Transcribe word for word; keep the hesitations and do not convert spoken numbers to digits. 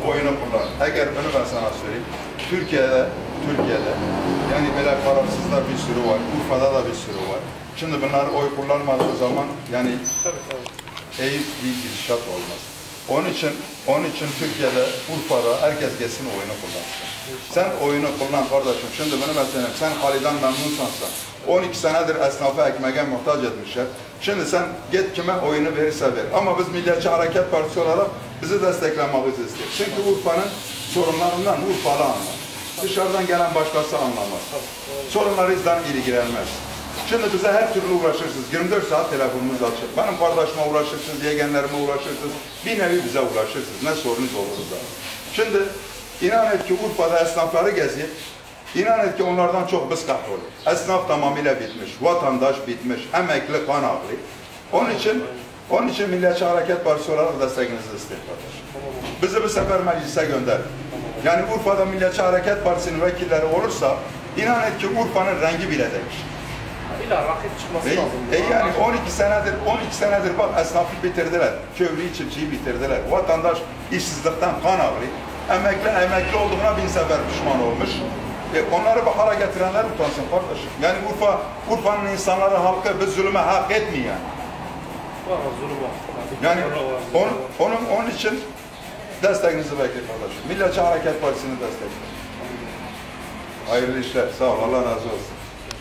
oyunu kullan. Eğer bunu ben sana söyleyeyim. Türkiye'de, Türkiye'de yani böyle kararsızlar bir sürü var. Urfa'da da bir sürü var. Şimdi bunlar oy kullanmadığı zaman yani tabii, tabii. iyi bir gidişat olmaz. Onun için, onun için Türkiye'de, Urfa'da herkes gelsin oyunu kullansın. Sen oyunu kullan kardeşim. Şimdi bunu ben söyleyeyim. Sen Halil'den memnunsansan, on iki senedir esnafa ekmeğe muhtaç etmişler. Şimdi sen git kime oyunu verirse ver. Ama biz Milliyetçi Hareket Partisi olarak bizi desteklememizi istiyoruz. Çünkü Urfa'nın sorunlarından Urfalı anlar. Dışarıdan gelen başkası anlamaz. Sorunları bizden ilgilenmez. Şimdi bize her türlü uğraşırsınız. yirmi dört saat telefonumuz açık. Benim kardeşime uğraşırsınız, yeğenlerime uğraşırsınız. Bir nevi bize uğraşırsınız. Ne sorunuz olursa. Şimdi inan et ki Urfa'da esnafları gezip, inan et ki onlardan çok biz kahrolur. Esnaf tamamıyla bitmiş, vatandaş bitmiş, emekli, kan ağlı. Onun için, onun için Milliyetçi Hareket Partisi olarak destekinizi istedik kardeşim. Bizi bir sefer meclise gönder. Yani Urfa'da Milliyetçi Hareket Partisi'nin vekilleri olursa, inan et ki Urfa'nın rengi bile değişir. İlla rakip çıkması e, lazım. E yani on iki senedir, on iki senedir bak esnafı bitirdiler, köylüyü, çiftçiyi bitirdiler. Vatandaş işsizlikten kan ağrıyor. Emekli, emekli olduğuna bin sefer pişman olmuş. E, onları bahara getirenler utansın kardeşim. Yani Urfa, Urfa'nın insanları, halkı bir zulüme hak etmiyor yani. Var zulüm var. Yani on, onun, onun için destekinizi bekliyor kardeşim. Milliyetçi Hareket Partisi'ni destekliyor. Hayırlı işler. Sağ ol. Allah razı olsun.